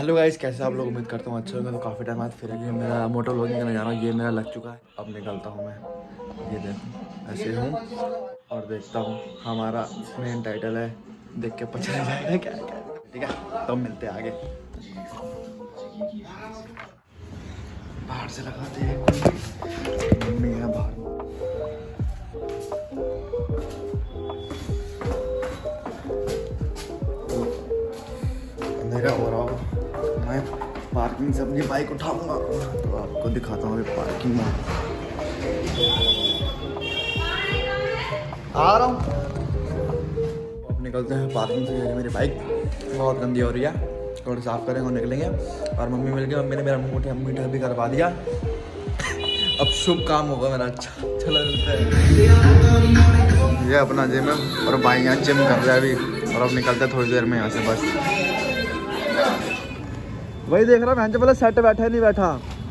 Hello guys, कैसे आप लोग? उम्मीद करता हूँ अच्छे होंगे। तो काफ़ी टाइम बाद फिर ये मेरा मोटर व्लॉगिंग करने जा रहा हूँ। ये मेरा लग चुका है, अब निकलता हूँ मैं। ये देखो ऐसे हूँ और देखता हूँ। हमारा मेन टाइटल है, देख के पता चल जाएगा क्या है क्या। ठीक है, तो मिलते हैं आगे। बाहर से लगाते हैं, मम्मी है बाहर। अंधेरा हो रहा हो, मैं पार्किंग से अपनी बाइक उठाऊंगा तो आपको दिखाता हूँ अभी पार्किंग में आ रहा हूँ। अब निकलते हैं पार्किंग से। मेरी बाइक बहुत गंदी हो रही है, थोड़ी साफ करेंगे और निकलेंगे। और मम्मी मिल गई, मम्मी ने मेरा मीठा भी करवा दिया। अब शुभ काम होगा मेरा। अच्छा चलो मिलते हैं। ये अपना जिम है और भाई यहाँ जिम कर रहा है अभी। और अब निकलते हैं थोड़ी देर में यहाँ से बस। वही देख रहा मैं, बोला सेट बैठा है नहीं बैठा।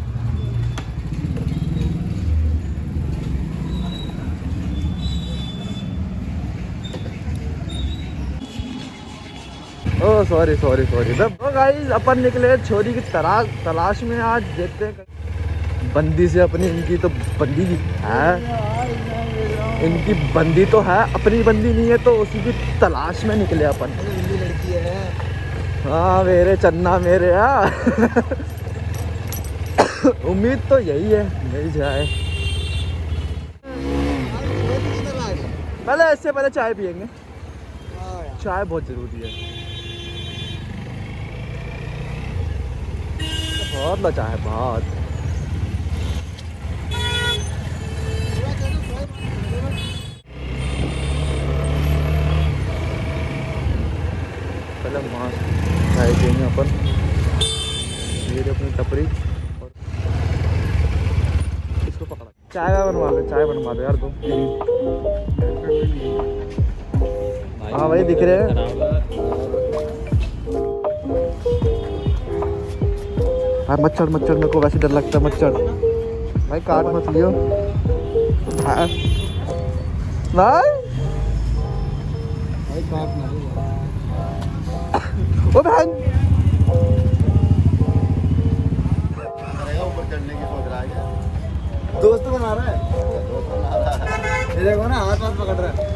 Oh sorry sorry sorry. तो गाइस अपन निकले छोरी की तलाश में। आज देखते हैं बंदी से अपनी। इनकी तो बंदी है, इनकी बंदी तो है, अपनी बंदी नहीं है। तो उसी की तलाश में निकले अपन। लड़की है हाँ मेरे चन्ना मेरे। उम्मीद तो यही है मिल जाए। पहले इससे पहले चाय पियेंगे। चाय बहुत जरूरी है, बहुत बचा है बहुत। पहले वहाँ चाय पियेंगे अपन। ये अपनी टपरी और इसको पकड़ा। चाय बनवा दो यार दो। हाँ भाई दिख रहे हैं। हाँ मच्छर मेरे को वैसे डर लगता है मच्छर। भाई काट मत लियो। हाँ भाई काट ना ओ बहन। ऊपर चढ़ने की सोच रहा है। दोस्त बना रहा है। ये देखो ना हाथ पकड़ रहा है।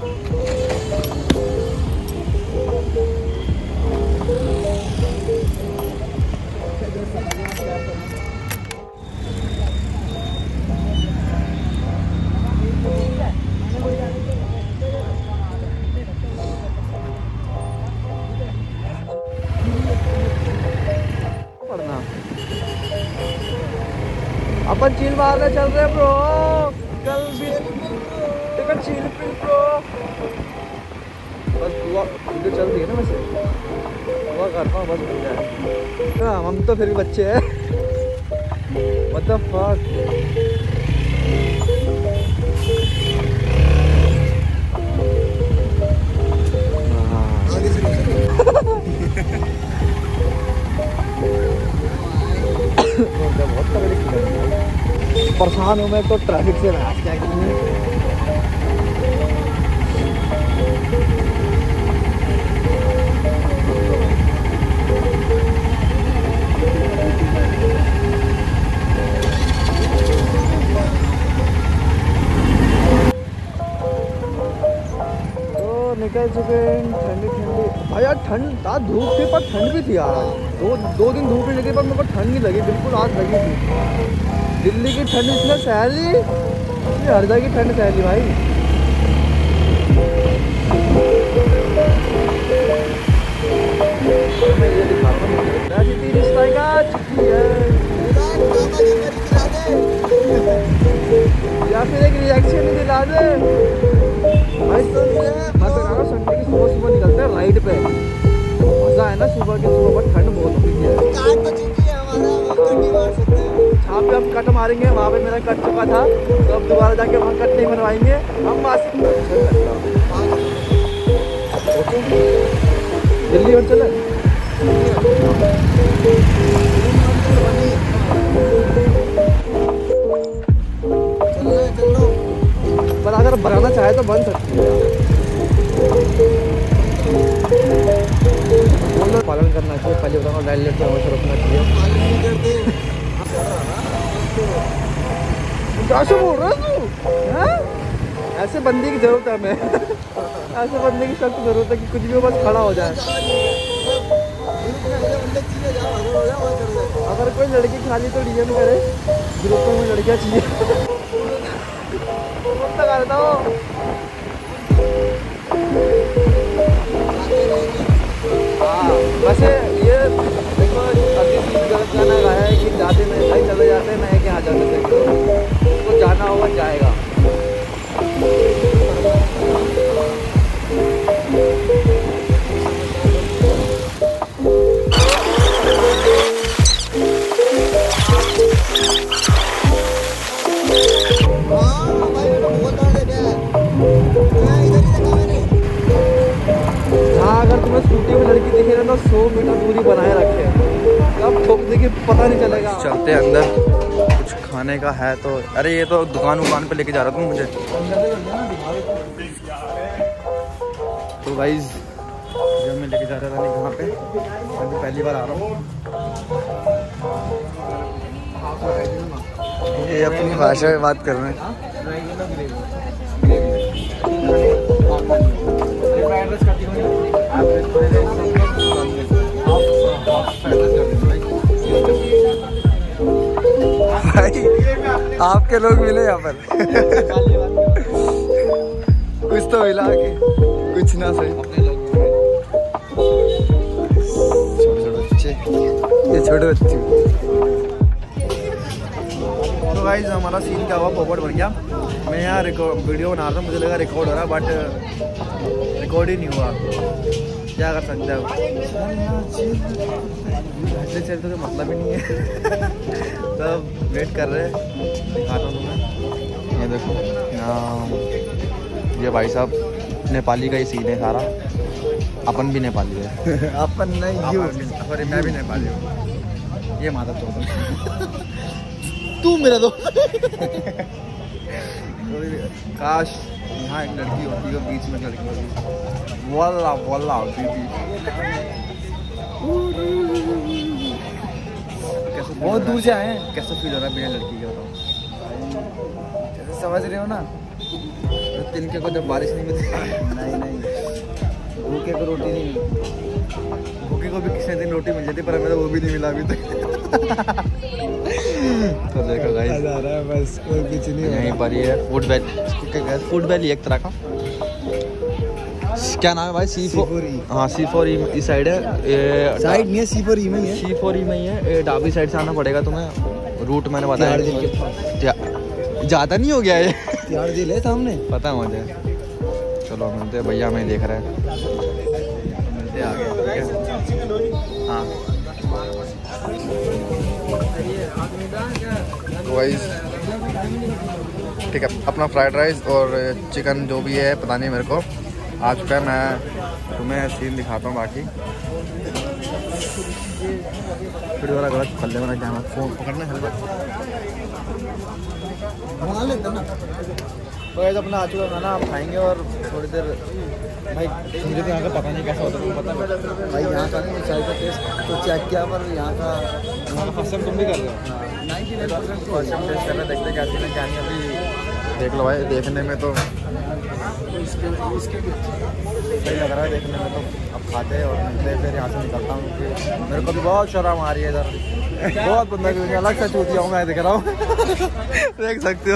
अपन चील मारने चल रहे हैं ब्रो। कल भी टिकट चील ब्रो। बस दुआ वीडियो चल रही है ना, वैसे दुआ करता हूँ बस मिल जाए। हाँ हम तो फिर भी बच्चे हैं। What the fuck? बहुत परेशान हूँ मैं तो ट्रैफिक से। क्या निकल चुके हैं। ठंडी भाई यार, ठंड आज धूप थी पर ठंड भी थी यार। दो दिन धूप नहीं लगी पर मेरे को ठंड नहीं लगी बिल्कुल। आज लगी थी। दिल्ली की ठंड इसलिए सहली, हर जगह की ठंड सहली भाई। मैं ये दिखाता हूँ या फिर एक रिएक्शन ही दिला दे भाई। तो संडे की सुबह सुबह निकलते हैं राइड पे। मजा है ना सुबह के सुबह, पर ठंड बहुत होती है। जहाँ पे हम कट मारेंगे वहाँ पे मेरा कट चुका था, तो अब दोबारा जाके वहाँ कट नहीं बनवाएंगे हम। दिल्ली और चले। पर अगर बनाना चाहे तो बन सकती है। पालन करना चाहिए। पहले बताऊँगा रेड लाइट से हमेशा रोकना चाहिए। क्या बोल रहा है तू? ऐसे बंदे की जरूरत है हमें। ऐसे बंदे की सख्त जरूरत है कि कुछ भी बस खड़ा हो जाए। अगर कोई लड़की खाली तो डीएम करे, ग्रुप में लड़कियाँ चाहिए। हाँ वैसे ये देखो अभी गलत गाना गाया है कि जाते में भाई चले जाते हैं, मैं क्या जाते थे तो जाना होगा जाएगा। अगर तुम्हें स्कूटी में लड़की दिखे ना तो 100 मीटर दूरी बनाए रखे, अब ठोकने की पता नहीं चलेगा। चलते अंदर, कुछ खाने का है तो। अरे ये तो दुकान पे लेके जा रहा था मुझे। तो गाइस जब मैं लेके जा रहा था नहीं कहाँ पे, अभी पहली बार आ रहा हूँ। ये अपनी भाषा में बात कर रहे हैं। भाई आपके लोग मिले यहाँ पर। कुछ तो मिला के, कुछ ना सही। छोटे बच्चे, ये छोटे बच्चे। तो गाइस हमारा सीन क्या हुआ, पॉपट बन गया। मैं यहाँ वीडियो बना रहा था, मुझे लगा रिकॉर्ड हो रहा, बट रिकॉर्ड ही नहीं हुआ। क्या कर सकते हो, ऐसे चलते तो मतलब ही नहीं है। सब वेट कर रहे हैं, दिखाता हूँ तुम्हें। ये देखो ये भाई साहब नेपाली का ही सीन है सारा। अपन भी नेपाली है। अपन नहीं, सॉरी मैं भी नेपाली हूँ। ये माता तो तू मेरा दोस्त। काश यहाँ एक लड़की होती है, बीच में लड़की होती। वाला वाला दीदी कैसे बहुत दूर से आए हैं, कैसा फील हो रहा है बिना लड़की के बताओ। जैसे समझ रहे हो ना, तिनके को जब बारिश नहीं मिलती। नहीं भूखे को रोटी नहीं मिलती। भूखे को भी किसी दिन रोटी मिल जाती, पर हमें तो वो भी नहीं मिला अभी तक। तो देखो गाइस आ रहा है बस, कोई कुछ नहीं। यहीं पर ये फूड वैली एक तरह का। क्या नाम है भाई? C4 हाँ C4 इस साइड है। साइड नहीं है, C4 में ही है। C4 में ही है। डाबी साइड से आना पड़ेगा तुम्हें। रूट मैंने बताया। ज़्यादा नहीं हो गया ये? यार जिले सामने पता है मुझे। चलो मिलते हैं, भैया मैं देख रहे हैं, मिलते आगे। हाँ वाइस ठीक है। अपना फ्राइड राइस और चिकन जो भी है पता नहीं मेरे को। आज पे मैं तुम्हें सीन दिखाता हूँ। बाकी वीडियो वाला गलत पल्ले वाला क्या मत फोन पकड़ना हेलमेट मंगा लेते ना। तो ऐसा अपना आ चुका खाना आप खाएंगे और थोड़ी देर। भाई मुझे तो यहाँ का पता नहीं कैसा होता है, पता है भाई यहाँ का नहीं। चाय का टेस्ट तो चेक किया, पर यहाँ का फर्स्ट टाइम तुम भी कर रहे हो। 99% फर्स्ट टाइम टेस्ट करना, देखते क्या सीन है क्या नहीं। अभी देख लो भाई, देखने में तो सही लग रहा है देखने में। तो अब खाते हैं और मिलते हैं, फिर यहाँ से निकलता हूँ क्योंकि मेरे को भी बहुत शर्म आ रही है इधर। बहुत बंदा क्योंकि अलग से चूतिया हूँ मैं, दिख रहा हूँ। देख सकते हो।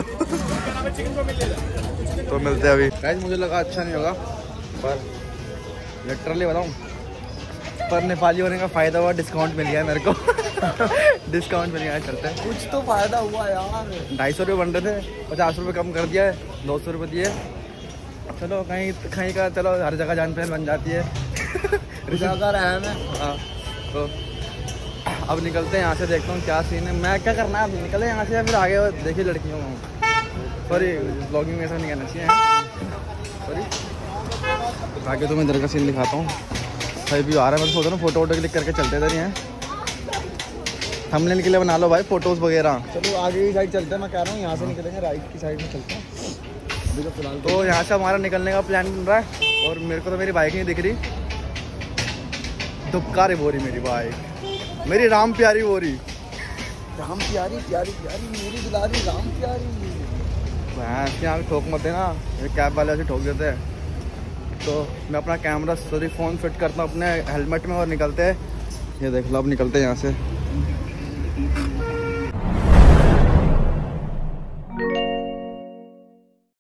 तो मिलते हैं अभी। गाइस मुझे लगा अच्छा नहीं होगा, पर लिटरली बताऊँ, पर नेपाली होने का फ़ायदा हुआ, डिस्काउंट मिल गया है मेरे को। डिस्काउंट मिल गया है, चलते हैं। कुछ तो फ़ायदा हुआ यार। 250 रुपये बन रहे थे, 50 रुपये कम कर दिया है, 200 रुपये दिए। चलो कहीं का, चलो हर जगह जान पहचान बन जाती है। रिश्तेदार है मैं। हाँ तो अब निकलते हैं यहाँ से, देखता हूँ क्या सीन है। मैं क्या करना है, अब निकले यहाँ से या फिर आगे देखिए लड़कियों को। सॉरी ब्लॉगिंग में ऐसा नहीं करना चाहिए। सॉरी आगे तो मैं इधर का सीन दिखाता हूँ। सही भी आ रहा है, मैं सोच रहा हूँ फोटो वोटो क्लिक करके चलते इधर ही हैं। थंबनेल के लिए बना लो भाई फोटोज़ वगैरह। चलो आगे की साइड चलते हैं, मैं कह रहा हूँ यहाँ से निकलेंगे, राइट की साइड में चलते हैं। तो फिलहाल तो यहाँ से हमारा निकलने का प्लान बन रहा है और मेरे को तो मेरी बाइक नहीं दिख रही। धुपका रही बोरी मेरी बाइक, मेरी राम प्यारी बोरी, राम प्यारी प्यारी प्यारी मेरी दुलारी राम प्यारी। भैंस यहाँ ठोक मत देना, ये कैब वाले ऐसे ठोक देते हैं। तो मैं अपना कैमरा फ़ोन फिट करता हूँ अपने हेलमेट में और निकलते हैं। ये देख लो अब निकलते हैं यहाँ से।